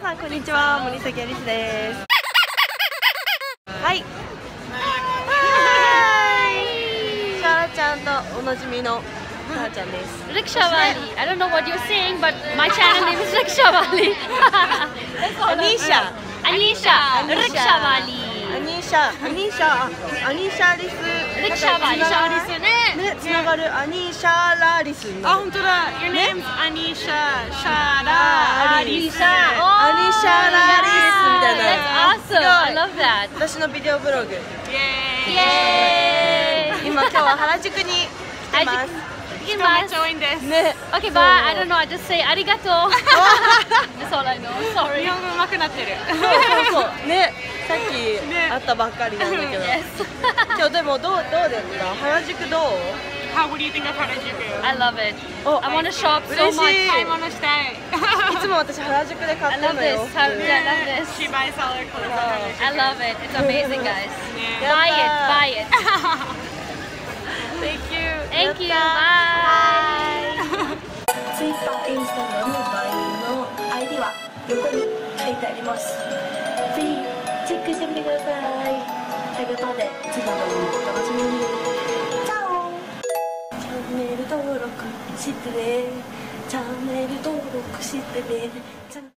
さんこんにちは、森崎有栖です。はい。シャラちゃんとおなじみのシャラちゃんです。 Rickshaw Wali. I don't know what you're saying, but my channel name is Rickshaw Wali. Anisha. Rickshaw Wali. Anisha リス。 Rickshaw Wali. ね、つながるアニーシャラリス。 あ、本当だ。Your name's Anisha Shara Aris. Anishaラリスみたいな。 That's awesome. I love that. 私のビデオブログ。 Yay! 今日は原宿に来てます。 人めっちゃ多いんです。 ね。 Okay, bye. I don't know. I just say arigato. That's all I know. 日 Sorry. 本語上手くなってる。 そうね、さっき会ったばっかりなんだけど。今日でもどうですか？原宿どう？ How would you think of Harajuku? I love it. Oh, I want to shop so 嬉しい。 much. 買い物したい。 いつも私原宿で買 I ってる love の this. よ。 I love this. She buys all her clothes on Harajuku. I love it. It's amazing, guys. ね。 Buy it. Buy it. Thank you. Thank you. Bye. Twitter、Instagram、LINE の ID は横に書いてあります。ぜひチェックしてみてください。ということで次の動画もお楽しみに。チャオ。チャンネル登録してね。チャンネル登録してね。